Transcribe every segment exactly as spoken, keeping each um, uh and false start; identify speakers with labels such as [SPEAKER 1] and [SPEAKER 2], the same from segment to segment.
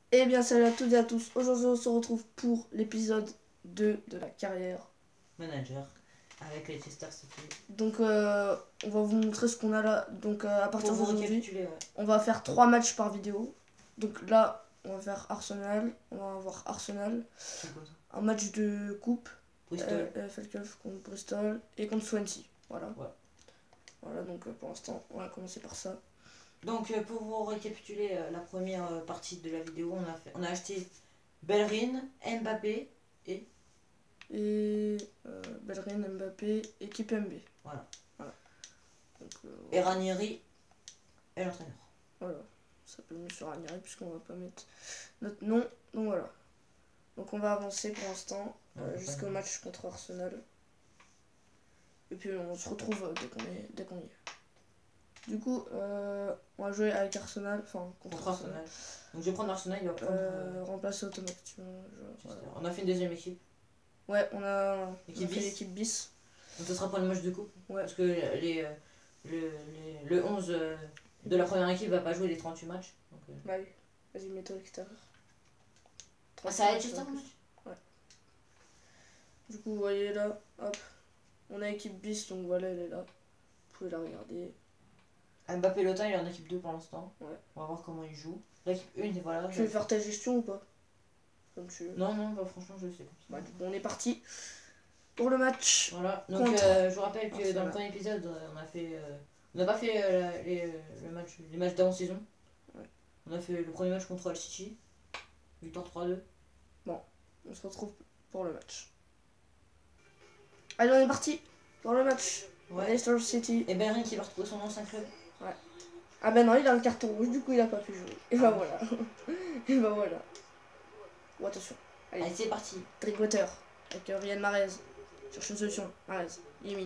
[SPEAKER 1] Eh bien salut à toutes et à tous, aujourd'hui on se retrouve pour l'épisode deux de la carrière
[SPEAKER 2] manager avec Leicester City.
[SPEAKER 1] Donc euh, on va vous montrer ce qu'on a là. Donc euh, à partir d'aujourd'hui
[SPEAKER 2] ouais.
[SPEAKER 1] on va faire trois matchs par vidéo. Donc là on va faire Arsenal, on va avoir Arsenal,
[SPEAKER 2] Quoi,
[SPEAKER 1] un match de coupe,
[SPEAKER 2] Bristol,
[SPEAKER 1] euh, F L Cup contre Bristol et contre Swansea. Voilà,
[SPEAKER 2] ouais.
[SPEAKER 1] Voilà donc euh, pour l'instant on va commencer par ça.
[SPEAKER 2] Donc euh, pour vous récapituler euh, la première euh, partie de la vidéo, on a, fait, on a acheté Bellerin, Mbappé et...
[SPEAKER 1] Et euh, Bellerin, Mbappé et Kipembe.
[SPEAKER 2] Voilà.
[SPEAKER 1] Voilà. Donc, euh,
[SPEAKER 2] et Ranieri est l'entraîneur.
[SPEAKER 1] Voilà, ça s'appelle Monsieur Ranieri puisqu'on va pas mettre notre nom. Donc voilà. Donc on va avancer pour l'instant euh, jusqu'au match contre Arsenal. Et puis on se retrouve euh, dès qu'on est, dès qu'on y est. Du coup, euh, on va jouer avec Arsenal, enfin contre,
[SPEAKER 2] Contre
[SPEAKER 1] Arsenal.
[SPEAKER 2] Arsenal. Donc je vais prendre Arsenal, il va prendre...
[SPEAKER 1] Euh, remplacer automatiquement.
[SPEAKER 2] Voilà. On a fait une deuxième équipe.
[SPEAKER 1] Ouais, on a,
[SPEAKER 2] Équipe
[SPEAKER 1] on a fait
[SPEAKER 2] bis.
[SPEAKER 1] l'équipe bis.
[SPEAKER 2] Donc ce sera pour le match de coupe.
[SPEAKER 1] Ouais.
[SPEAKER 2] Parce que les, euh, le, les, le onze euh, de la première équipe va pas jouer les trente-huit matchs. Donc, euh...
[SPEAKER 1] Bah oui, vas-y, mets-toi à l'extérieur.
[SPEAKER 2] Ah, c'est à Leicester le match.
[SPEAKER 1] Ouais. Du coup, vous voyez là, hop, on a équipe bis, donc voilà, elle est là. Vous pouvez la regarder.
[SPEAKER 2] Mbappé Lotin, il est en équipe deux pour l'instant.
[SPEAKER 1] Ouais.
[SPEAKER 2] On va voir comment il joue. L'équipe un, voilà.
[SPEAKER 1] Tu veux faire ta gestion ou pas? Comme tu veux.
[SPEAKER 2] Non, non, bah, franchement, je sais pas.
[SPEAKER 1] Bah, du coup, on est parti pour le match.
[SPEAKER 2] Voilà, donc
[SPEAKER 1] Contre
[SPEAKER 2] euh, je vous rappelle que
[SPEAKER 1] Arsenal.
[SPEAKER 2] dans le premier épisode, on a fait. Euh, on n'a pas fait euh, la- les, euh, le match, les matchs d'avant-saison.
[SPEAKER 1] Ouais.
[SPEAKER 2] On a fait le premier match contre Al City. Victoire trois deux.
[SPEAKER 1] On se retrouve pour le match. Allez, on est parti pour le match.
[SPEAKER 2] Ouais.
[SPEAKER 1] Leicester City.
[SPEAKER 2] Et Bellerin qui va retrouver son ancien club.
[SPEAKER 1] Ah ben non, il a un carton rouge, du coup il a pas pu jouer. Et bah voilà. Et bah voilà. Oh, attention. Allez,
[SPEAKER 2] Allez, c'est parti.
[SPEAKER 1] Drinkwater avec euh, Riyad Mahrez. Cherche une solution. Mahrez, Yemi.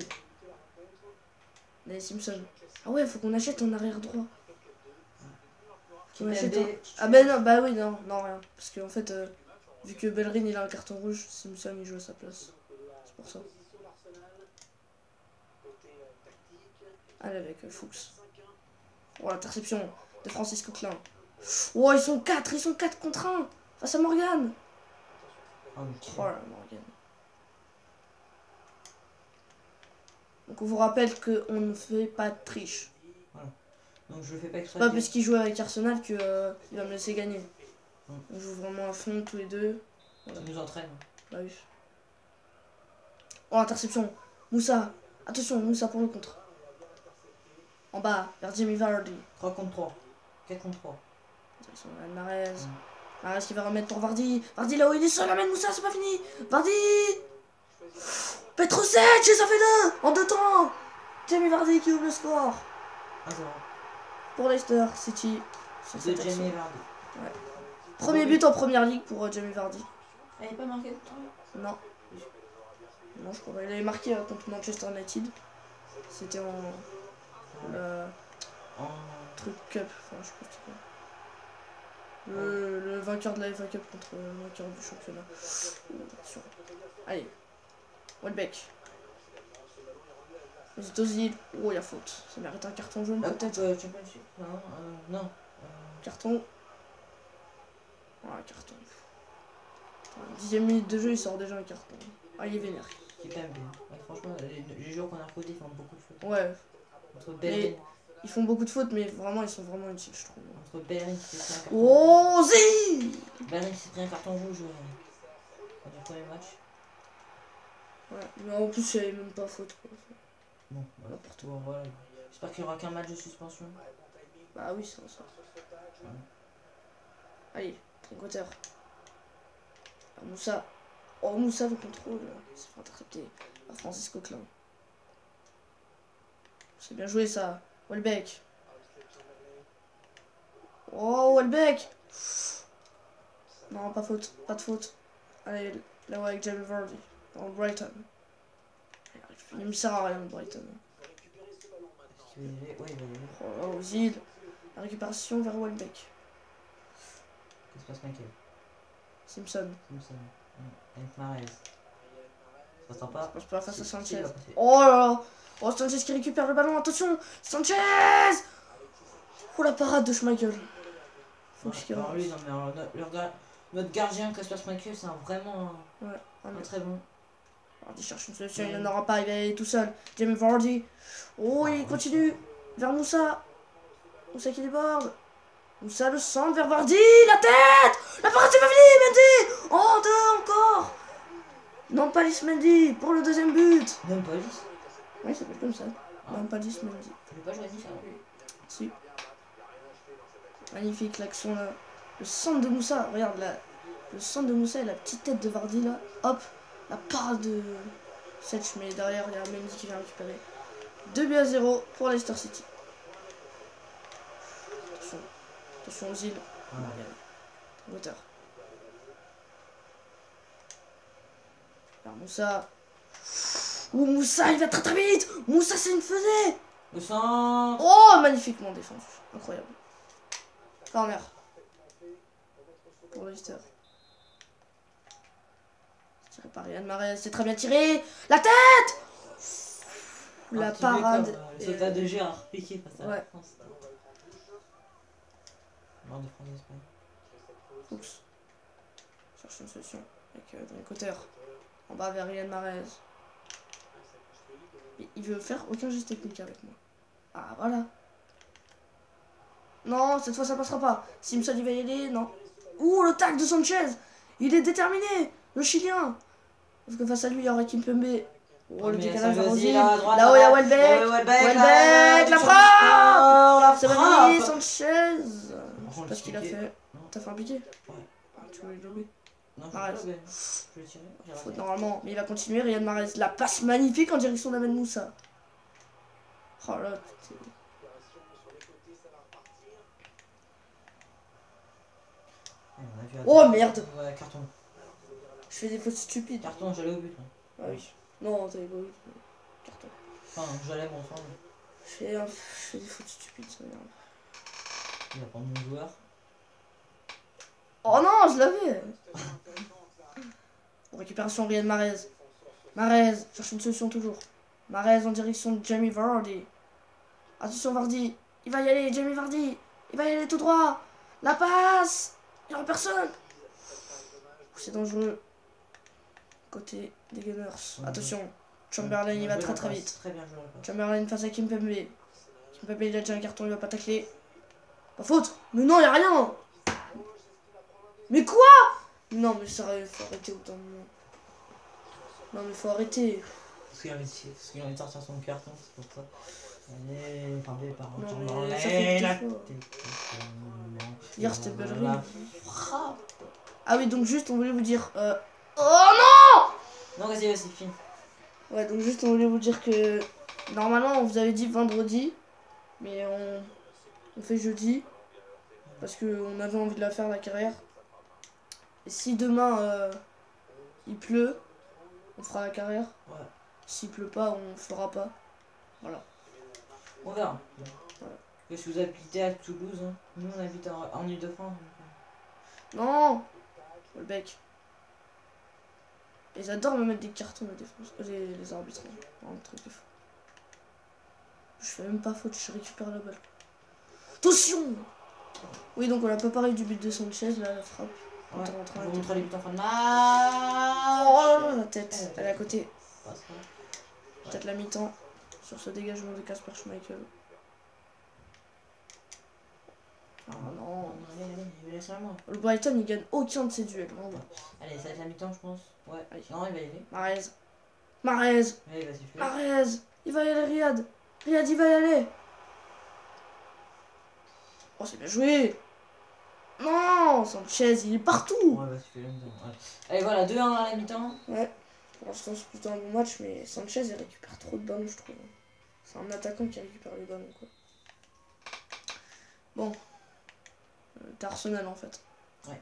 [SPEAKER 1] Allez, Simpson. Ah ouais, faut qu'on achète en arrière droit. Qu'on achète un... Ah ben non, bah oui, non, non, rien. Parce qu'en fait, euh, vu que Bellerin il a un carton rouge, Simpson il joue à sa place. C'est pour ça. Allez, avec euh, Fuchs. Oh, l'interception de Francis Coquelin. Oh, ils sont quatre, ils sont quatre contre un face à Morgan.
[SPEAKER 2] Oh,
[SPEAKER 1] Oh là, Morgan. Donc on vous rappelle qu'on ne fait pas de triche.
[SPEAKER 2] Voilà. Donc je fais pas exprès.
[SPEAKER 1] Pas parce qu'il joue avec Arsenal qu'il euh, va me laisser gagner.
[SPEAKER 2] Hum.
[SPEAKER 1] On joue vraiment à fond tous les deux.
[SPEAKER 2] Voilà. Ça nous entraîne.
[SPEAKER 1] Bah oui. Oh, interception. Moussa. Attention, Moussa pour le contre. En bas, vers Jamie Vardy.
[SPEAKER 2] trois contre trois. quatre contre trois.
[SPEAKER 1] Direction de Mahrez.
[SPEAKER 2] Hum.
[SPEAKER 1] Mahrez qui va remettre pour Vardy. Vardy là où il est seul, amène Moussa, c'est pas fini. Vardy. Petrovic, et ça fait deux en deux temps. Jamie Vardy qui ouvre le score.
[SPEAKER 2] un zéro.
[SPEAKER 1] Pour Leicester City. sur
[SPEAKER 2] De
[SPEAKER 1] cette action.
[SPEAKER 2] Jamie Vardy.
[SPEAKER 1] Premier but en première ligue pour euh, Jamie Vardy.
[SPEAKER 2] Elle n'est pas marquée de temps.
[SPEAKER 1] Non. Non, je crois pas. Il avait marqué euh, contre Manchester United. C'était en. Euh,
[SPEAKER 2] En...
[SPEAKER 1] truc cup. Enfin, je sais pas c'était quoi. Le, le vainqueur de la F A Cup contre le vainqueur du championnat. Oh, attention. Allez. Welbeck. Les Ozil. Oh, il y a faute. Ça mérite un carton jaune
[SPEAKER 2] La
[SPEAKER 1] peut-être.
[SPEAKER 2] coupe, euh, Championship. Non, euh, non. Euh,
[SPEAKER 1] Carton. Ah, carton. Attends, dixième minute de jeu, il sort déjà un carton. Ah, il est vénère.
[SPEAKER 2] Qui est pas bien. Ouais, franchement, les, les joueurs qu'on a recrutés font beaucoup de fautes.
[SPEAKER 1] Ouais,
[SPEAKER 2] Entre Bellerin,
[SPEAKER 1] ils font beaucoup de fautes, mais vraiment, ils sont vraiment utiles, je trouve.
[SPEAKER 2] entre Bellerin qui s'est pris un carton
[SPEAKER 1] Oh, Zi
[SPEAKER 2] Bellerin qui s'est pris un carton rouge euh, dans le premier match.
[SPEAKER 1] Ouais, mais en plus, il n'y avait même pas faute, quoi.
[SPEAKER 2] Bon, voilà, pour toi, voilà. J'espère qu'il n'y aura qu'un match de suspension.
[SPEAKER 1] Bah oui, c'est ça.
[SPEAKER 2] Ouais.
[SPEAKER 1] Allez, Drinkwater. Ah, Moussa. Oh, Moussa, le contrôle. Il s'est fait intercepter par Francis Coquelin. C'est bien joué, ça. Welbeck. Oh, Welbeck. Non, pas faute. Pas de faute. Allez, là-haut avec Jamie Vardy. Dans le Brighton. Il me sert à rien, le Brighton.
[SPEAKER 2] Il va y aller, ouais, il va y aller.
[SPEAKER 1] Oh, Ozil. La récupération vers Welbeck.
[SPEAKER 2] Qu'est-ce qui se passe, Michael?
[SPEAKER 1] Simpson.
[SPEAKER 2] Simpson. Avec Mahrez. Ça passera pas.
[SPEAKER 1] Ça passe pas face à
[SPEAKER 2] Si,
[SPEAKER 1] Sanchez.
[SPEAKER 2] si, il va passer.
[SPEAKER 1] Oh là là. Oh, Sanchez qui récupère le ballon. Attention. Sanchez. Oh, la parade de Schmeichel. Fuchs
[SPEAKER 2] Ouais,
[SPEAKER 1] qui
[SPEAKER 2] alors
[SPEAKER 1] relance.
[SPEAKER 2] lui, non, mais alors, notre, leur gar- notre gardien, Casper Schmeichel, c'est un vraiment
[SPEAKER 1] Ouais,
[SPEAKER 2] un,
[SPEAKER 1] un
[SPEAKER 2] un très bon.
[SPEAKER 1] Vardy cherche une solution,
[SPEAKER 2] Ouais.
[SPEAKER 1] il n'en aura pas, il va y aller tout seul. Jamie Vardy. Oh,
[SPEAKER 2] Ah,
[SPEAKER 1] il
[SPEAKER 2] ouais,
[SPEAKER 1] continue. Vers Moussa. Moussa qui déborde. Moussa le centre vers Vardy. La tête. La parade c'est pas fini, Mendy. Oh, deux encore. Non, pas Lis Mendy pour le deuxième but.
[SPEAKER 2] Même pas lisse.
[SPEAKER 1] Oui, ça s'appelle comme ça.
[SPEAKER 2] Ah.
[SPEAKER 1] Non, pas Lis Mendy.
[SPEAKER 2] Je l'ai pas choisi ça.
[SPEAKER 1] Si. Magnifique l'action là. Le centre de Moussa, regarde là. Le centre de Moussa et la petite tête de Vardy là. Hop. La parade de Setch, mais derrière il y a Mendy qui vient récupérer. deux buts à zéro pour Leicester City. Attention. Attention aux îles.
[SPEAKER 2] Ouais.
[SPEAKER 1] Hauteur. Alors Moussa. Ouh Moussa il va très très vite. Moussa c'est une fusée.
[SPEAKER 2] Le centre.
[SPEAKER 1] Oh magnifiquement défendu. Incroyable. Corner. Pour Leicester. Tiré par Riyad Mahrez. C'est très bien tiré. La tête. La
[SPEAKER 2] Un petit peu
[SPEAKER 1] parade.
[SPEAKER 2] comme, euh, le soldat de Gérard Piqué face à la
[SPEAKER 1] Ouais.
[SPEAKER 2] France. Lors de France-Espagne.
[SPEAKER 1] Fuchs. Cherche une solution. Avec euh, Drake Cotter. En bas vers Riyad Mahrez. Et il veut faire aucun geste technique avec moi. Ah voilà. Non, cette fois ça passera pas. Simpson il va y aller, non. Ouh, le tac de Sanchez. Il est déterminé, le Chilien. Parce que face à lui, il y aurait Kimpembe. Oh, le
[SPEAKER 2] Mais
[SPEAKER 1] décalage
[SPEAKER 2] ça
[SPEAKER 1] vers
[SPEAKER 2] veut
[SPEAKER 1] Ozil.
[SPEAKER 2] dire à droite,
[SPEAKER 1] Là-haut, il y a
[SPEAKER 2] là-bas.
[SPEAKER 1] Welbeck.
[SPEAKER 2] Ouais, Welbeck,
[SPEAKER 1] Welbeck,
[SPEAKER 2] là,
[SPEAKER 1] la
[SPEAKER 2] du
[SPEAKER 1] frappe.
[SPEAKER 2] Oh, la
[SPEAKER 1] C'est
[SPEAKER 2] frappe.
[SPEAKER 1] Mané, Sanchez. Je sais
[SPEAKER 2] Franchement,
[SPEAKER 1] pas ce qu'il a
[SPEAKER 2] piqué.
[SPEAKER 1] fait.
[SPEAKER 2] Non.
[SPEAKER 1] T'as fait un piqué?
[SPEAKER 2] Ouais.
[SPEAKER 1] Ah, tu voulais le lober.
[SPEAKER 2] Non, je
[SPEAKER 1] Mahrez.
[SPEAKER 2] vais pas, mais je vais tirer. J'ai
[SPEAKER 1] Faute
[SPEAKER 2] raté.
[SPEAKER 1] normalement, mais il va continuer. Riyad Mahrez, la passe magnifique en direction d'Ahmed Moussa. Oh là, c'est-
[SPEAKER 2] Ouais, on a vu
[SPEAKER 1] Oh,
[SPEAKER 2] à-
[SPEAKER 1] merde.
[SPEAKER 2] Ouais, carton.
[SPEAKER 1] je fais des fautes stupides.
[SPEAKER 2] Carton, j'allais au but. Hein.
[SPEAKER 1] Ah oui. Non, t'avais pas vu. Carton.
[SPEAKER 2] Enfin, j'allais mon sang.
[SPEAKER 1] Je fais, un- je fais des fautes stupides, ça m'énerve.
[SPEAKER 2] Il va prendre mon joueur.
[SPEAKER 1] Oh non, je l'avais. Récupération Riyad Mahrez. Mahrez, cherche une solution toujours. Mahrez en direction de Jamie Vardy. Attention Vardy. Il va y aller, Jamie Vardy. Il va y aller tout droit. La passe. Il n'y aura personne. C'est dangereux. Côté des Gunners.
[SPEAKER 2] Ouais.
[SPEAKER 1] Attention. Chamberlain, il va très très vite.
[SPEAKER 2] Très bien joué la passe.
[SPEAKER 1] Chamberlain face à Kimpembe. Kimpembe, il a déjà un carton, il va pas tacler. Pas faute. Mais non, il n'y a rien. Mais quoi? Non, mais sérieux, faut arrêter au bout d'un moment. Non, mais faut arrêter.
[SPEAKER 2] Parce qu'il a envie de parce qu'il a envie de sortir son carton, c'est pour ça. Allez, parlé par
[SPEAKER 1] Non,
[SPEAKER 2] Chamberlain.
[SPEAKER 1] mais ça fait
[SPEAKER 2] La
[SPEAKER 1] deux fois.
[SPEAKER 2] tête.
[SPEAKER 1] Hier, c'était
[SPEAKER 2] La
[SPEAKER 1] Bellerin.
[SPEAKER 2] frappe.
[SPEAKER 1] Ah oui, donc juste, on voulait vous dire... Euh... Oh non!
[SPEAKER 2] Non, vas-y, vas-y, fini.
[SPEAKER 1] Ouais, donc juste, on voulait vous dire que... Normalement, on vous avait dit vendredi. Mais on, on fait jeudi. Parce qu'on avait envie de la faire, la carrière. Et si demain, euh, il pleut, on fera la carrière.
[SPEAKER 2] Ouais.
[SPEAKER 1] S'il pleut pas, on fera pas. Voilà.
[SPEAKER 2] On verra.
[SPEAKER 1] Voilà.
[SPEAKER 2] Parce que vous habitez à Toulouse, hein. Nous on habite en, en Ile-de-France.
[SPEAKER 1] Non! Welbeck. Ils adorent me mettre des cartons la défense. Euh, les, les arbitres. Hein. Un truc de fou. Je fais même pas faute, je récupère la balle. Attention! Oui, donc on a pas parlé du but de Sanchez, là, la frappe.
[SPEAKER 2] Ouais.
[SPEAKER 1] Quand on rentre
[SPEAKER 2] Je
[SPEAKER 1] à
[SPEAKER 2] vous
[SPEAKER 1] la
[SPEAKER 2] montrer
[SPEAKER 1] tête.
[SPEAKER 2] les buts en fin de match.
[SPEAKER 1] Oh, la tête, elle est à côté.
[SPEAKER 2] Passe pas.
[SPEAKER 1] Peut-être la mi-temps sur ce dégagement de Casper Schmeichel. Ah non.
[SPEAKER 2] Allez, allez, allez, laisse-moi moi.
[SPEAKER 1] Le Brighton, il gagne aucun de ses duels. Vraiment.
[SPEAKER 2] Allez, ça va être la mi-temps, je pense. Ouais.
[SPEAKER 1] Allez.
[SPEAKER 2] Non, il va y aller.
[SPEAKER 1] Mahrez. Mahrez.
[SPEAKER 2] Allez, vas-y, fais.
[SPEAKER 1] Mahrez. Il va y aller, Riyad. Riyad, il va y aller. Oh, c'est bien joué. Non, Sanchez, il est partout.
[SPEAKER 2] Ouais, vas-y, fais la mi-temps. Allez. Allez, voilà, deux un à la mi-temps.
[SPEAKER 1] Ouais. Pour l'instant, c'est plutôt un bon match, mais Sanchez, il récupère trop de ballons, je trouve. C'est un attaquant qui récupère les ballons, quoi. Bon. Euh, T'es Arsenal, en fait.
[SPEAKER 2] Ouais.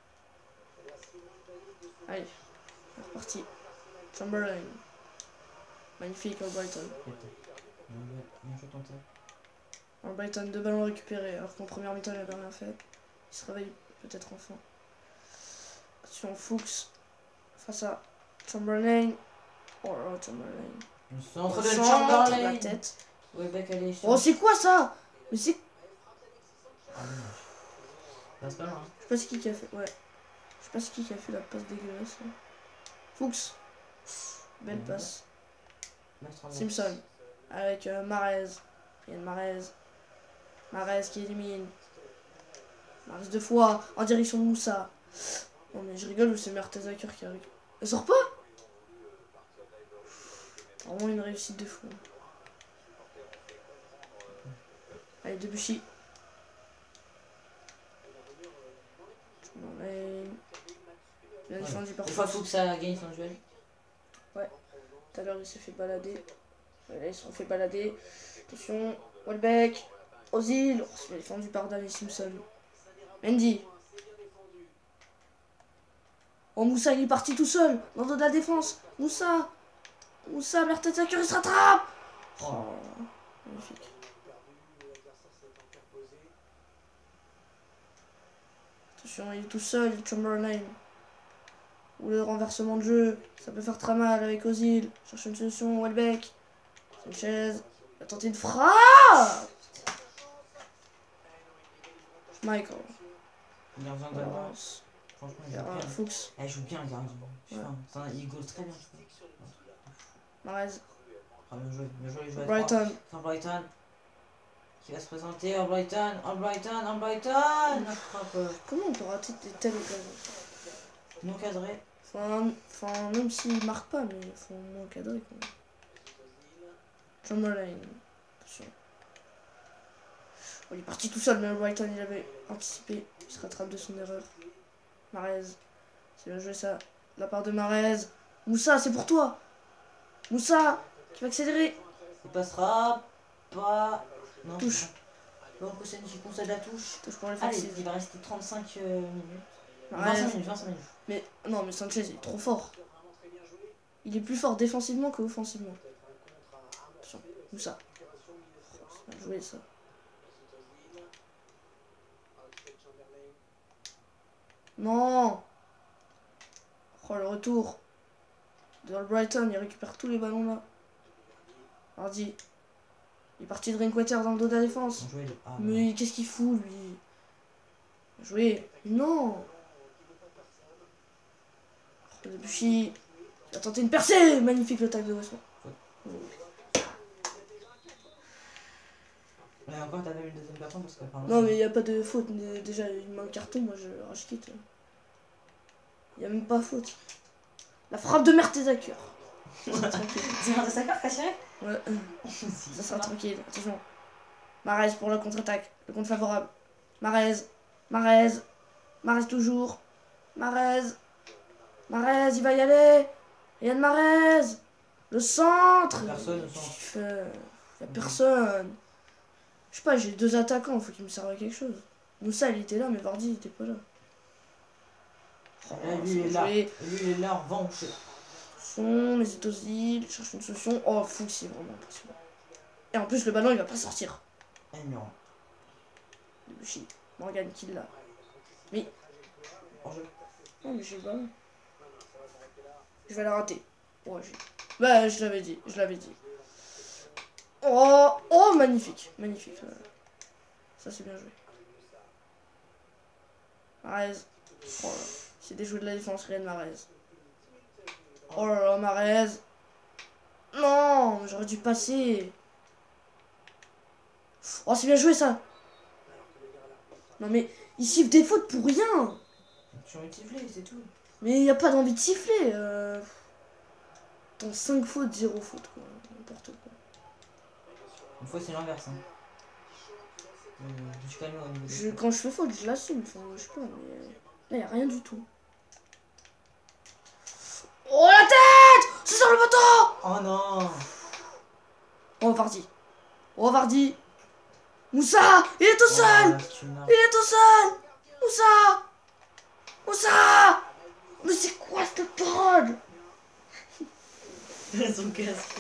[SPEAKER 1] Allez. C'est reparti. Chamberlain. Magnifique, au Brighton.
[SPEAKER 2] Bien joué, tenté.
[SPEAKER 1] Alors Brighton, deux ballons récupérés, alors qu'en première mi-temps, il n'avait rien fait. Il se réveille peut-être enfin. Attention, Fuchs. Face à Chamberlain. Oh là là, Chamberlain.
[SPEAKER 2] Le centre
[SPEAKER 1] Au
[SPEAKER 2] de
[SPEAKER 1] centre,
[SPEAKER 2] Chamberlain.
[SPEAKER 1] la tête.
[SPEAKER 2] Ouais, Beck, allez.
[SPEAKER 1] Oh, c'est quoi ça? Mais c'est...
[SPEAKER 2] Passe pas loin.
[SPEAKER 1] Je sais pas ce qui qui a fait. Ouais. Je sais pas ce qui qui a fait la passe dégueulasse. Là. Fuchs. Belle
[SPEAKER 2] Mmh.
[SPEAKER 1] passe.
[SPEAKER 2] Maestro
[SPEAKER 1] Simpson. Avec euh, Mahrez. Riyad Mahrez. Mahrez qui élimine. Mahrez deux fois. En direction de Moussa. Non mais je rigole ou c'est Mertesacker qui arrive. Elle sort pas. Vraiment une réussite de fou. Allez, Debuchy. Non, mais... Bien
[SPEAKER 2] Ouais.
[SPEAKER 1] défendu par
[SPEAKER 2] Des fois,
[SPEAKER 1] Fuchs.
[SPEAKER 2] faut que ça gagne son duel.
[SPEAKER 1] Tout à l'heure, il s'est fait balader. Ouais, là, ils se sont fait balader. Attention. Welbeck. Ozil. Oh, c'est défendu par Danny Simpson. Mendy. Oh, Moussa, il est parti tout seul. Dans le dos de la défense. Moussa. Moussa, Mertesacker, il se rattrape. Oh, magnifique. Attention, il est tout seul, Chamberlain. Ou le renversement de jeu, ça peut faire très mal avec Ozil. Cherche une solution, Welbeck. Sanchez, il a tenté une frappe. Michael.
[SPEAKER 2] Il a besoin d'avoir.
[SPEAKER 1] Lawrence.
[SPEAKER 2] Franchement, il joue bien.
[SPEAKER 1] Fuchs.
[SPEAKER 2] Elle joue bien, le gardien.
[SPEAKER 1] Ouais.
[SPEAKER 2] Enfin, il goal très bien.
[SPEAKER 1] Mahrez.
[SPEAKER 2] Ah, bien joué, bien joué, il joue à
[SPEAKER 1] Brighton.
[SPEAKER 2] trois. Brighton. Qui va se présenter, en Brighton, en Brighton, en Brighton. La frappe euh,
[SPEAKER 1] Comment on peut rater des telles occasions?
[SPEAKER 2] non cadrée.
[SPEAKER 1] Enfin, enfin, même s'il marque pas, mais il faut moins cadrer quoi. Chamberlain. Attention. Oh, il est parti tout seul, mais Brighton il avait anticipé. Il se rattrape de son erreur. Mahrez. C'est bien joué ça. De la part de Mahrez. Moussa, c'est pour toi. Moussa, qui va accélérer.
[SPEAKER 2] Il passera pas. Non.
[SPEAKER 1] Touche.
[SPEAKER 2] Donc, c'est qui concède la touche.
[SPEAKER 1] Touche pour les
[SPEAKER 2] Allez,
[SPEAKER 1] offensives.
[SPEAKER 2] il va rester trente-cinq euh, minutes.
[SPEAKER 1] Mahrez.
[SPEAKER 2] vingt-cinq minutes, vingt-cinq minutes.
[SPEAKER 1] Mais non, mais Sanchez il est trop fort. Il est plus fort défensivement que offensivement. Attention, Moussa. C'est bien joué ça. Non. Oh le retour. De Brighton, il récupère tous les ballons là. Hardy. Il est parti de Drinkwater dans le dos de la défense.
[SPEAKER 2] Bien joué, le- ah,
[SPEAKER 1] Mais qu'est-ce qu'il fout lui? Bien joué. Non. Oh, Debuchy. Il a tenté une percée. Magnifique le tacle de Westman.
[SPEAKER 2] Mais encore, t'as même une deuxième carton parce que. Pardon,
[SPEAKER 1] Non mais il n'y a pas de faute. Déjà il met un carton, moi je rage quitte. Il n'y a même pas faute. La frappe de Mertesacker. Tranquille.
[SPEAKER 2] C'est un de sa carte, caché.
[SPEAKER 1] Ouais.
[SPEAKER 2] Si,
[SPEAKER 1] Ça sera tranquille. Attention. Mahrez pour le contre-attaque. Le contre favorable. Mahrez. Mahrez. Mahrez toujours. Mahrez. Mahrez, il va y aller. Riyad Mahrez. Le centre.
[SPEAKER 2] Personne au centre.
[SPEAKER 1] Il y a personne. Je sais pas, j'ai deux attaquants, il faut qu'ils me servent à quelque chose. Moussa, il était là, mais Vardy, il était pas là. Oh,
[SPEAKER 2] Là, lui, il est là.
[SPEAKER 1] joué.
[SPEAKER 2] Et lui, il est là en revanche.
[SPEAKER 1] Son, mais c'est aussi, il cherche une solution. Oh, fou, c'est vraiment impressionnant. Et en plus, le ballon, il va pas sortir.
[SPEAKER 2] Eh non.
[SPEAKER 1] Debuchy. Morgan qui l'a.
[SPEAKER 2] En jeu.
[SPEAKER 1] Non, mais j'ai le ballon. Je vais la rater. Ouais, j'ai. Bah, je l'avais dit, je l'avais dit. Oh, oh, magnifique, magnifique. Ça, c'est bien joué. Mahrez. Oh là. C'est des joueurs de la défense, Riyad Mahrez. Oh là là, Mahrez. Non, j'aurais dû passer. Oh, c'est bien joué ça. Non, mais il siffle des fautes pour rien.
[SPEAKER 2] Tu as envie de siffler, c'est tout.
[SPEAKER 1] Mais il n'y a pas d'envie de siffler. Euh... Dans cinq fautes, zéro faute, quoi. N'importe quoi.
[SPEAKER 2] Une fois, c'est l'inverse. Hein. Euh, je suis quand même au niveau des
[SPEAKER 1] Je,
[SPEAKER 2] fautes.
[SPEAKER 1] quand je fais faute, je l'assume. Enfin, je sais pas, mais. Là, il n'y a rien du tout. Oh la tête! C'est sur le bâton!
[SPEAKER 2] Oh non.
[SPEAKER 1] Oh, Vardy. Oh, Vardy. Moussa! Il est tout seul!
[SPEAKER 2] Ah, tu m'as-
[SPEAKER 1] Il est tout seul! Moussa! Moussa! Mais c'est quoi cette parole?
[SPEAKER 2] Son casque.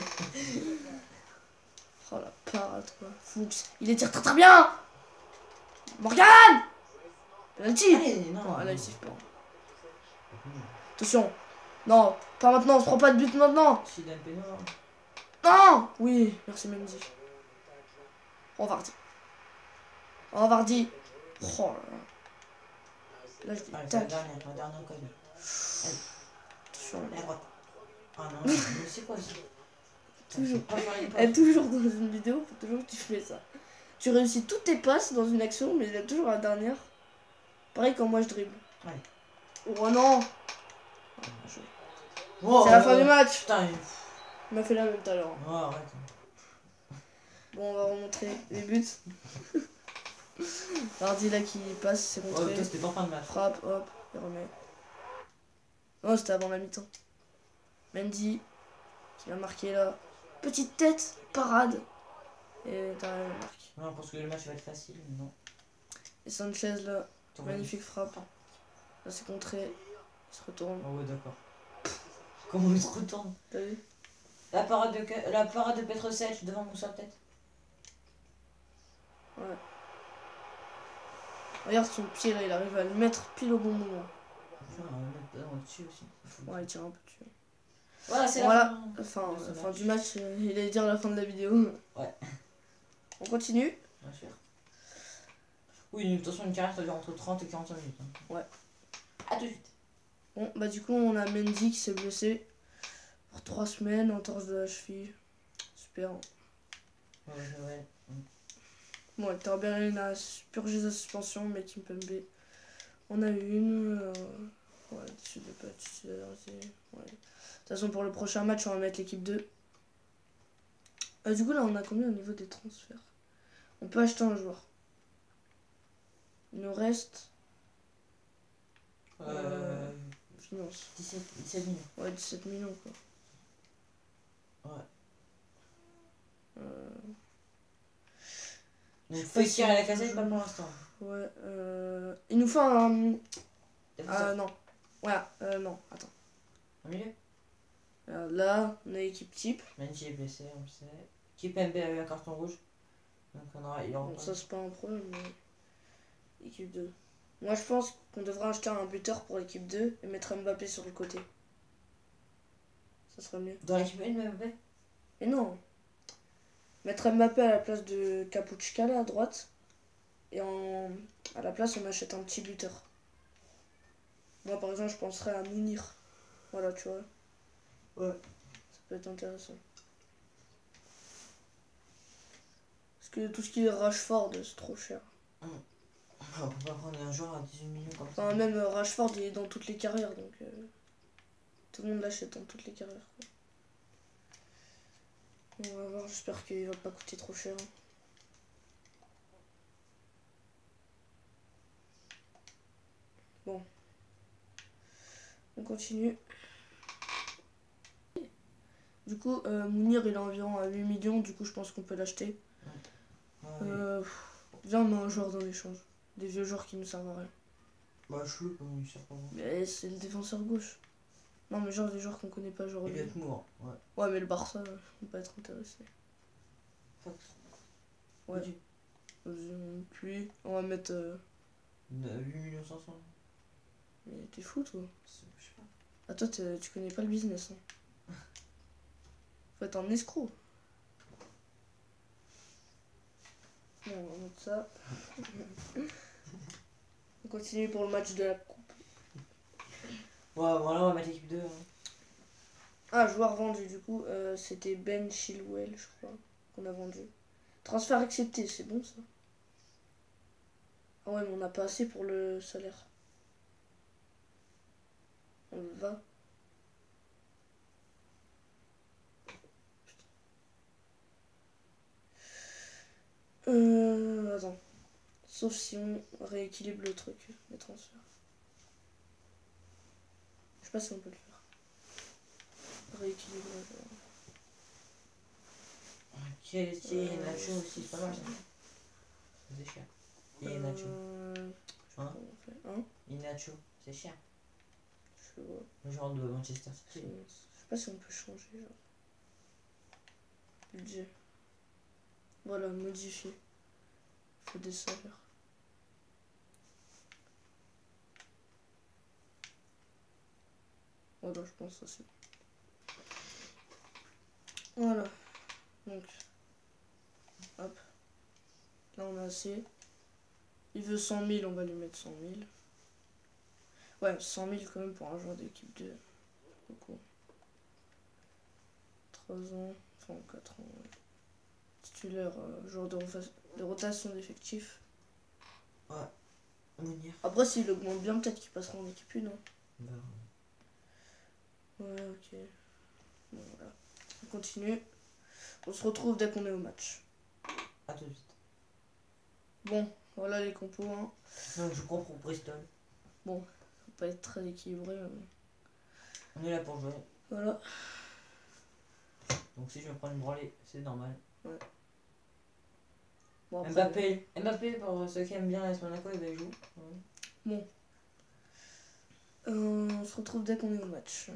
[SPEAKER 1] Oh la parade quoi. Fuchs. Il étire très très bien! Morgan! Penalty!
[SPEAKER 2] Allez, non.
[SPEAKER 1] Non, là il siffle pas. Attention! Non, pas maintenant, on se prend pas de but maintenant!
[SPEAKER 2] Si, Dan Peno.
[SPEAKER 1] Non! Oui, merci Mendy. Oh Vardy. Oh Vardy. Oh là là. Là, je dis
[SPEAKER 2] Allez, c'est la
[SPEAKER 1] tac.
[SPEAKER 2] dernière, la dernière occasion. Allez,
[SPEAKER 1] Attention.
[SPEAKER 2] la droite. Ah non, mais c'est quoi ça?
[SPEAKER 1] Toujours.
[SPEAKER 2] Pas faire une
[SPEAKER 1] Et
[SPEAKER 2] passe.
[SPEAKER 1] toujours dans une vidéo, faut toujours que tu fais ça. Tu réussis toutes tes passes dans une action, mais il y a toujours la dernière. Pareil quand moi je dribble.
[SPEAKER 2] Ouais.
[SPEAKER 1] Oh non.
[SPEAKER 2] Oh,
[SPEAKER 1] C'est la
[SPEAKER 2] euh,
[SPEAKER 1] fin du match.
[SPEAKER 2] Putain, il...
[SPEAKER 1] On m'a fait la même tout à l'heure.
[SPEAKER 2] Oh, arrête.
[SPEAKER 1] Bon, on va remontrer les buts. Vardy là qui passe, c'est
[SPEAKER 2] Oh,
[SPEAKER 1] montré.
[SPEAKER 2] toi, c'était pas en fin de match.
[SPEAKER 1] Frappe, hop, il remet. Oh, c'était avant la mi-temps. Mendy qui va marquer là. Petite tête, parade. Et t'as la marque.
[SPEAKER 2] Non, parce que le match va être facile, mais non.
[SPEAKER 1] Et Sanchez là,
[SPEAKER 2] T'en
[SPEAKER 1] magnifique frappe. Là c'est contré. Il se retourne.
[SPEAKER 2] Oh ouais, d'accord. Comment il se retourne?
[SPEAKER 1] T'as vu?
[SPEAKER 2] La parade de, la parade de Petrovic devant Moussa, peut-être.
[SPEAKER 1] Ouais. Regarde son pied là, il arrive à le mettre pile au bon moment.
[SPEAKER 2] Putain, on va le mettre au-dessus aussi.
[SPEAKER 1] Ouais, il tire un peu dessus.
[SPEAKER 2] Voilà, c'est
[SPEAKER 1] Voilà,
[SPEAKER 2] la fin.
[SPEAKER 1] fin,
[SPEAKER 2] de ce
[SPEAKER 1] fin
[SPEAKER 2] match.
[SPEAKER 1] du match, euh, il allait dire la fin de la vidéo.
[SPEAKER 2] Ouais.
[SPEAKER 1] On continue?
[SPEAKER 2] Bien sûr. Oui, de toute façon, une carrière ça dure entre trente et quarante-cinq minutes. Hein.
[SPEAKER 1] Ouais.
[SPEAKER 2] A tout de suite.
[SPEAKER 1] Bon, bah du coup, on a Mendy qui s'est blessé pour trois semaines, entorse de la cheville. Super.
[SPEAKER 2] Ouais, ouais, ouais.
[SPEAKER 1] Bon, Hector Bellerin a purgé sa suspension, mais Kimpembe on a eu une. Euh, ouais, dessus de pas titularisé. Ouais. De toute façon, pour le prochain match, on va mettre l'équipe deux. Euh, du coup, là, on a combien au niveau des transferts? On peut acheter un joueur. Il nous reste.
[SPEAKER 2] Euh,
[SPEAKER 1] Euh, finance.
[SPEAKER 2] dix-sept, dix-sept millions.
[SPEAKER 1] Ouais, dix-sept millions, quoi.
[SPEAKER 2] Ouais.
[SPEAKER 1] Euh,
[SPEAKER 2] Donc,
[SPEAKER 1] sais
[SPEAKER 2] faut
[SPEAKER 1] pas
[SPEAKER 2] écrire
[SPEAKER 1] si
[SPEAKER 2] à la
[SPEAKER 1] on
[SPEAKER 2] casette,
[SPEAKER 1] joue.
[SPEAKER 2] pas pour l'instant.
[SPEAKER 1] ouais. Euh, il nous faut un.
[SPEAKER 2] T'as vu
[SPEAKER 1] Ah,
[SPEAKER 2] ça
[SPEAKER 1] non. Voilà, euh, non, attends.
[SPEAKER 2] Au milieu.
[SPEAKER 1] Alors, là, on a l'équipe type.
[SPEAKER 2] Mendy est blessé, on le sait. Kimpembe a eu un carton rouge. Donc on aura, il aura
[SPEAKER 1] Bon,
[SPEAKER 2] pas.
[SPEAKER 1] ça, c'est pas un problème, mais. Équipe deux. Moi, je pense qu'on devrait acheter un buteur pour l'équipe deux et mettre Mbappé sur le côté. Ça serait mieux.
[SPEAKER 2] Dans l'équipe un, Mbappé.
[SPEAKER 1] Et non. Mettre Mbappé à la place de Kapuchka, là, à droite. Et en... à la place, on achète un petit buteur. Moi, par exemple, je penserais à Mounir. Voilà, tu vois.
[SPEAKER 2] Ouais.
[SPEAKER 1] Ça peut être intéressant. Parce que tout ce qui est Rashford, c'est trop cher.
[SPEAKER 2] On peut pas prendre un joueur à dix-huit millions comme ça.
[SPEAKER 1] Enfin, même euh, Rashford, il est dans toutes les carrières, donc... Euh, tout le monde l'achète dans toutes les carrières, quoi. On va voir, j'espère qu'il va pas coûter trop cher. Bon. On continue. Du coup, euh, Mounir, il est environ à huit millions, du coup, je pense qu'on peut l'acheter.
[SPEAKER 2] Ouais.
[SPEAKER 1] Euh, viens, on met un joueur dans l'échange. Des vieux joueurs qui nous servent à rien.
[SPEAKER 2] Bah, je le comme il sert pas moi.
[SPEAKER 1] Mais c'est le défenseur gauche. Non, mais genre des joueurs qu'on connaît pas, genre.
[SPEAKER 2] Il
[SPEAKER 1] lui.
[SPEAKER 2] va être mou, ouais.
[SPEAKER 1] Ouais, mais le Barça, euh, on peut pas être intéressé.
[SPEAKER 2] Fox.
[SPEAKER 1] Ouais.
[SPEAKER 2] Vas-y.
[SPEAKER 1] Euh, Puis, on va mettre. Euh...
[SPEAKER 2] huit millions cinq cents.
[SPEAKER 1] Mais t'es fou, toi.
[SPEAKER 2] Je sais pas.
[SPEAKER 1] Ah, toi, t'es- tu connais pas le business. Hein. Faut être un escroc. Bon, on va mettre ça. On continue pour le match de la coupe.
[SPEAKER 2] Ouais, voilà, on va mettre l'équipe deux. Hein.
[SPEAKER 1] Ah, joueur vendu, du coup, euh, c'était Ben Chilwell, je crois, qu'on a vendu. Transfert accepté, c'est bon ça. Ah ouais, mais on n'a pas assez pour le salaire. On le va. Euh, attends. Sauf si on rééquilibre le truc, les transferts. Je sais pas si on peut le faire. Rééquilibrer.
[SPEAKER 2] Ok, c'est
[SPEAKER 1] Euh,
[SPEAKER 2] Nacho aussi, c'est pas mal ça. C'est cher. Et Nacho.
[SPEAKER 1] Euh,
[SPEAKER 2] Hein
[SPEAKER 1] comment on fait hein
[SPEAKER 2] Et Nacho, c'est cher.
[SPEAKER 1] Je sais pas.
[SPEAKER 2] Le genre de Manchester City.
[SPEAKER 1] Je sais pas si on peut changer. Genre. Budget. Voilà, modifier. Faut des salaires. Voilà, je pense que ça c'est bon. Voilà. Donc. Hop. Là on a assez. Il veut cent mille, on va lui mettre cent mille. Ouais, cent mille quand même pour un joueur d'équipe deux. Beaucoup. trois ans, enfin quatre ans. Ouais. Titulaire, euh, joueur de, de rotation d'effectifs.
[SPEAKER 2] Ouais. Mounir.
[SPEAKER 1] Après, s'il augmente bien, peut-être qu'il passera en équipe un, non?
[SPEAKER 2] Ben...
[SPEAKER 1] Ouais, ok. Bon, voilà. On continue. On se retrouve dès qu'on est au match.
[SPEAKER 2] A tout de suite.
[SPEAKER 1] Bon, voilà les compos. Hein.
[SPEAKER 2] Donc, je prends pour Bristol.
[SPEAKER 1] Bon, ça va pas être très équilibré. Mais...
[SPEAKER 2] On est là pour jouer.
[SPEAKER 1] Voilà.
[SPEAKER 2] Donc si je me prends une branlée, c'est normal.
[SPEAKER 1] Ouais. Bon, après,
[SPEAKER 2] Mbappé. Mbappé, pour ceux qui aiment bien la Monaco, il va jouer. Ouais.
[SPEAKER 1] Bon. Euh, on se retrouve dès qu'on est au match.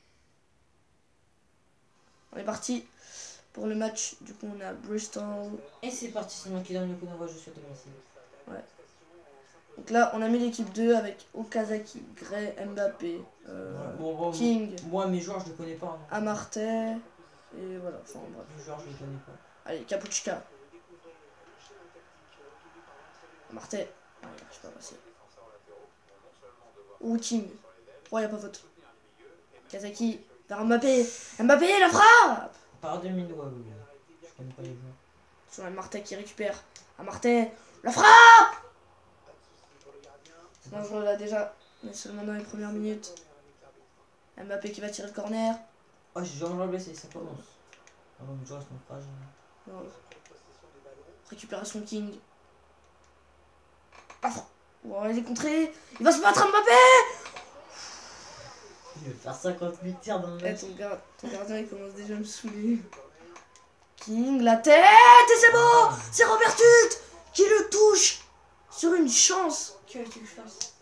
[SPEAKER 1] On est parti pour le match. Du coup, on a Bristol.
[SPEAKER 2] Et c'est parti, c'est moi qui donne le coup d'envoi, je suis à domicile.
[SPEAKER 1] Ouais. Donc là, on a mis l'équipe deux avec Okazaki, Gray, Mbappé, euh,
[SPEAKER 2] Voilà. Bon, bon,
[SPEAKER 1] King,
[SPEAKER 2] moi, mes joueurs, je les connais pas. Hein.
[SPEAKER 1] Amartey, et voilà. Enfin, bref.
[SPEAKER 2] Mes joueurs, je les connais pas.
[SPEAKER 1] Allez, Kapuchka. Amartey. Ah, il arrive pas à passer. Ou King. Oh, y a pas faute. Kazaki. Vers Mbappé. Mbappé, la frappe.
[SPEAKER 2] Par deux minutes, ouais, oui. Je connais pas les joueurs.
[SPEAKER 1] Sur Amartey qui récupère. Amartey. La frappe. Non, je là déjà. On est seulement dans les premières minutes. Mbappé qui va tirer le corner.
[SPEAKER 2] Oh, j'ai jamais blessé, ça commence. Ah bon, mes joueurs sont fragiles.
[SPEAKER 1] Non. Récupération King. Ah, oh, il est contré. Il va se battre Mbappé.
[SPEAKER 2] Il va faire cinquante-huit tirs dans le
[SPEAKER 1] Eh,
[SPEAKER 2] match.
[SPEAKER 1] ton, gar ton gardien il commence déjà à me saouler. King, la tête. Et c'est beau. C'est Robert Huth qui le touche sur une chance.
[SPEAKER 2] Que veux-tu que je fasse?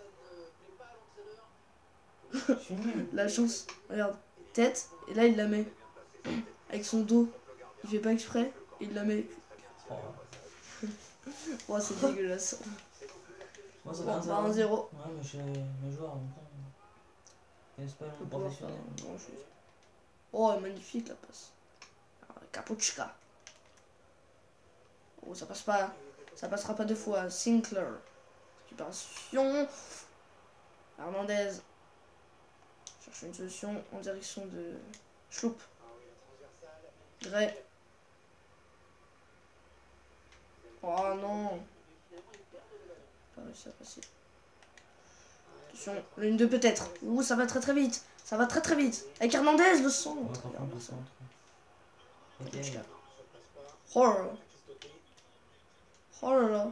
[SPEAKER 2] Je suis nul.
[SPEAKER 1] La chance. Regarde. Tête. Et là il la met. Avec son dos. Il fait pas exprès. Il la met.
[SPEAKER 2] Oh.
[SPEAKER 1] Oh, c'est dégueulasse.
[SPEAKER 2] Moi, ça
[SPEAKER 1] Bon,
[SPEAKER 2] fait
[SPEAKER 1] bah,
[SPEAKER 2] un
[SPEAKER 1] un zéro.
[SPEAKER 2] Ouais, mais chez mes joueurs, en même temps, ils connaissent pas le monde professionnel.
[SPEAKER 1] Oh, magnifique la passe. Kapuchka. Oh, ça passe pas. Ça passera pas deux fois. Sinclair. Récupération. Hernandez. Cherche une solution en direction de Schloup. Gray. Oh non. Pas réussi à passer. Attention, l'une deux peut-être. Ouh, ça va très très vite. Ça va très très vite. Avec Hernandez, le centre.
[SPEAKER 2] Ouais, par contre, le centre. Ok.
[SPEAKER 1] Oh là là. Oh là là.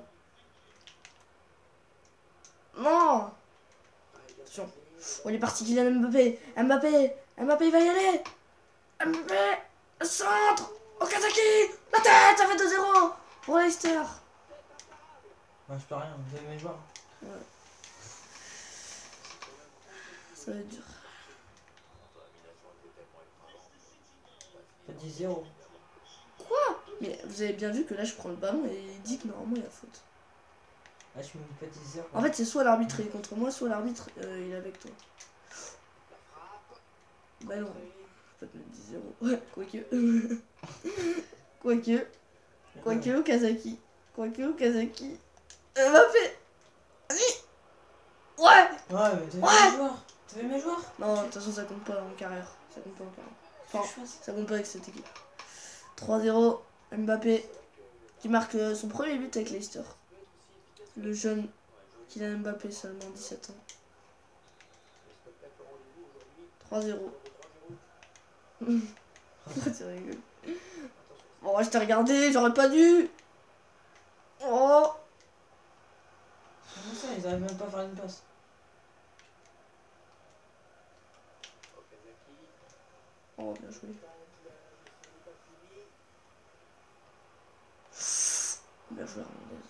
[SPEAKER 1] Non. Attention. Oh, il est parti, Kylian Mbappé. Mbappé. Mbappé, il va y aller. Mbappé. Le centre. Okazaki. La tête, ça fait deux zéro. Pour Leicester.
[SPEAKER 2] Moi, je peux rien, vous avez mes joueurs.
[SPEAKER 1] Ouais. Ça va être dur.
[SPEAKER 2] Ça fait dix zéro.
[SPEAKER 1] Quoi? Mais vous avez bien vu que là, je prends le ballon et il dit que normalement, il y a faute.
[SPEAKER 2] Là, je me dis pas dix zéro.
[SPEAKER 1] En fait, c'est soit l'arbitre est contre moi, soit l'arbitre euh, il est avec toi. Bah non, je peux te mettre dix zéro. Ouais, quoique. quoique. Quoique Okazaki. Quoique Okazaki. Mbappé. Vas-y. Ouais.
[SPEAKER 2] Ouais, mais t'avais
[SPEAKER 1] Ouais.
[SPEAKER 2] mes joueurs. T'avais mes joueurs.
[SPEAKER 1] Non, de toute façon, ça compte pas en carrière. Ça compte pas en carrière. Enfin,
[SPEAKER 2] Qu'est-ce que je fasse?
[SPEAKER 1] ça compte pas avec cette équipe. trois zéro. Mbappé qui marque euh, son premier but avec Leicester. Le jeune Kylian Mbappé, seulement dix-sept ans. trois zéro. Pourquoi tu rigoles? Bon, je t'ai regardé, j'aurais pas dû. Oh.
[SPEAKER 2] Comment ça, ils arrivent même pas à faire une passe.
[SPEAKER 1] Oh, bien joué. Bien joué, Hernandez.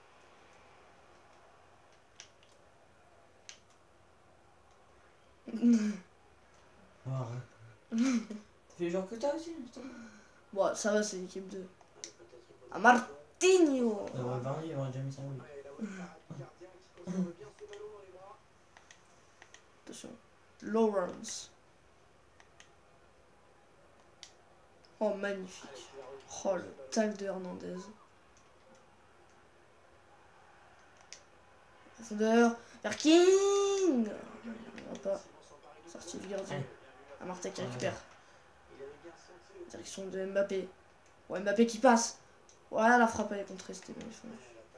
[SPEAKER 2] Oh, arrête. T'as fait les joueurs que t'as aussi, justement.
[SPEAKER 1] Bon, ça va, c'est l'équipe deux. Ah, Martinho.
[SPEAKER 2] Il aurait vingt, il aurait déjà mis son but.
[SPEAKER 1] Attention. Lawrence. Oh, magnifique. Oh, le tac de Hernandez. Profondeur. Vers King. pas. Sortie du gardien. Amartey qui récupère. Direction de Mbappé. Ouais, Mbappé qui passe. Voilà, la frappe elle est contrée, c'était bien défendu.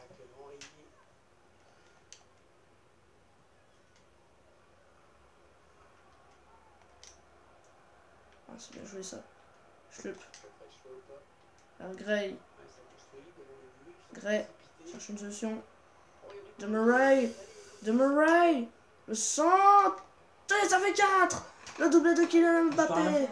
[SPEAKER 1] Ah, c'est bien joué ça. Schlup. Alors Gray. Gray. Cherche une solution. De Murray. De Murray. Le centre. Ça fait quatre. Le doublé de Kylian Mbappé.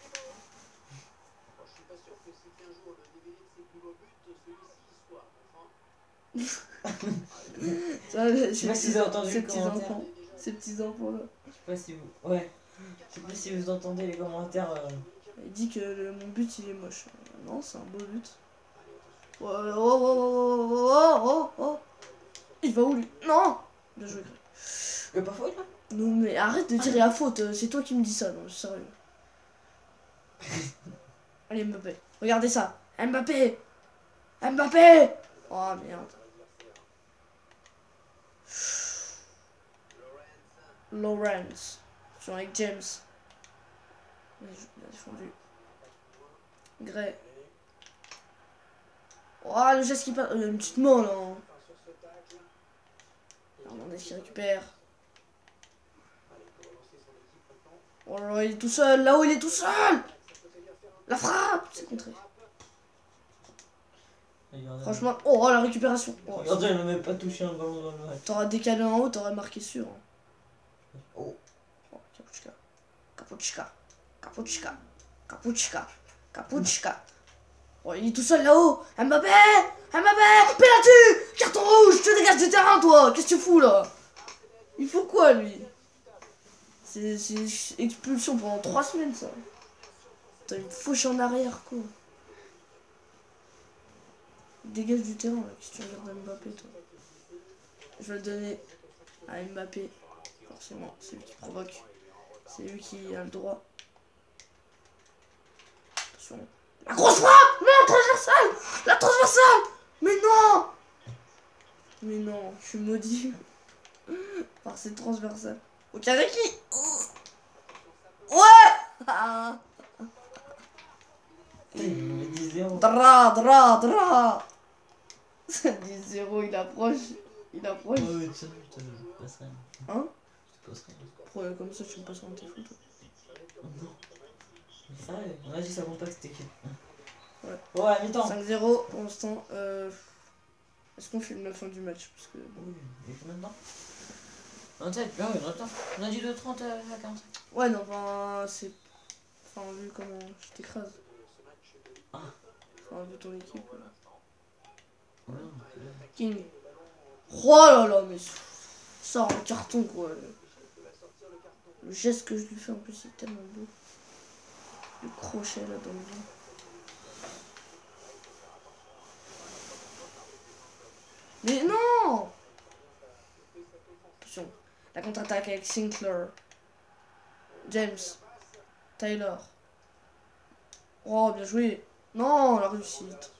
[SPEAKER 1] Ça,
[SPEAKER 2] je sais pas si vous avez entendu
[SPEAKER 1] ces
[SPEAKER 2] les
[SPEAKER 1] petits
[SPEAKER 2] commentaires.
[SPEAKER 1] enfants. Ces petits enfants là.
[SPEAKER 2] Je sais pas si vous. Ouais. Je sais pas si vous entendez les commentaires. Euh...
[SPEAKER 1] Il dit que le, mon but il est moche. Non, c'est un beau but. Oh, oh, oh, oh, oh, oh, oh. Il va où lui? Non. Bien joué, Greg.
[SPEAKER 2] Il y a pas faute là?
[SPEAKER 1] Non mais arrête de tirer à faute, c'est toi qui me dis ça, non, sérieux. Allez Mbappé, regardez ça. Mbappé. Mbappé. Oh merde. Lawrence. Je suis avec James. Bien défendu. Gray. Oh le geste qui passe. Il y a une petite main là. Hernandez qui récupère. Oh là là, il est tout seul. Là-haut, il est tout seul. La frappe. C'est contré. Franchement, oh la récupération. Oh,
[SPEAKER 2] regardez, elle n'a même pas touché un ballon dans le match.
[SPEAKER 1] T'auras décalé en haut, t'aurais marqué sûr.
[SPEAKER 2] Oh.
[SPEAKER 1] Oh, Kapuchka. Kapuchka. Kapuchka. Kapuchka. Kapuchka. Oh, il est tout seul là-haut. Mbappé. Mbappé. Penalty. Carton rouge. Tu dégages du terrain, toi. Qu'est-ce que tu fous là? Il faut quoi, lui? C'est expulsion pendant trois semaines, ça. T'as une fauche en arrière, quoi. Dégage du terrain, là, si tu regardes Mbappé, toi. Je vais le donner à Mbappé. Forcément, c'est lui qui provoque. C'est lui qui a le droit. Attention. La grosse frappe. Non, transversale. La transversale. Mais non. Mais non, je suis maudit par cette transversale. Au Kareki. Ouais. Ah.
[SPEAKER 2] dix zéro.
[SPEAKER 1] Dra, dra, dra. dix zéro, il approche. Il approche.
[SPEAKER 2] Oh, oui, tiens, je te passerai.
[SPEAKER 1] Hein?
[SPEAKER 2] Je te passerai.
[SPEAKER 1] Pourquoi comme ça tu me passes dans tes photos?
[SPEAKER 2] Non. C'est vrai, on a dit ça compte pas que c'était écrit.
[SPEAKER 1] Ouais.
[SPEAKER 2] Ouais, mi-temps.
[SPEAKER 1] cinq zéro pour l'instant. Euh... Est-ce qu'on filme la fin du match? Parce que...
[SPEAKER 2] Oui, il est combien de temps? vingt-sept, bien oui, on a le temps. On a dit de trente à quarante-cinq.
[SPEAKER 1] Ouais, non, enfin, c'est... Enfin, vu comment je t'écrase.
[SPEAKER 2] Ah.
[SPEAKER 1] Enfin, vu ton équipe. Là.
[SPEAKER 2] Ouais,
[SPEAKER 1] King. Oh là là, mais ça en carton, quoi. Le geste que je lui fais, en plus, c'est tellement beau. Le crochet, là, dans le vent. Mais non! Attention. La contre-attaque avec Sinclair. James. Taylor. Oh, bien joué. Non, la réussite.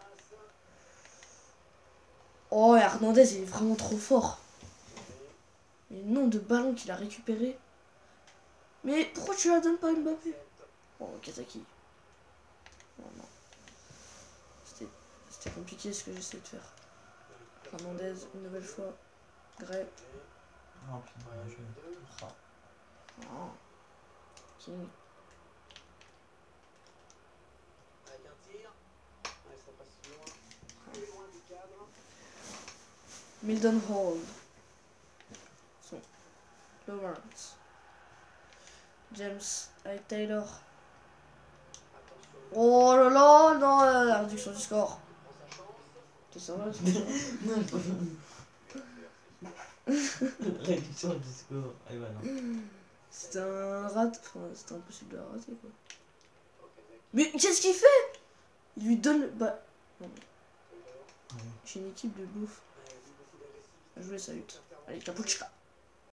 [SPEAKER 1] Oh, Hernandez, il est vraiment trop fort. Mais le nombre de ballons qu'il a récupéré. Mais pourquoi tu la donnes pas à Mbappé? Oh, Kazaki. Oh, non. C'était compliqué ce que j'essaie de faire. Hernandez, une nouvelle fois. Gray.
[SPEAKER 2] Oh putain, je... oh.
[SPEAKER 1] Oh. King. Milton Hall. So. Lawrence. James avec Taylor. Oh là là, non, la réduction du score. Ça va, ça va.
[SPEAKER 2] Non, réduction du score. Ah, voilà.
[SPEAKER 1] C'était un rat, enfin c'était impossible de la rater quoi. Mais qu'est-ce qu'il fait? Il lui donne... Bah... Non. J'ai une équipe de bouffe. Bien joué, salut. Allez, Kapuchka.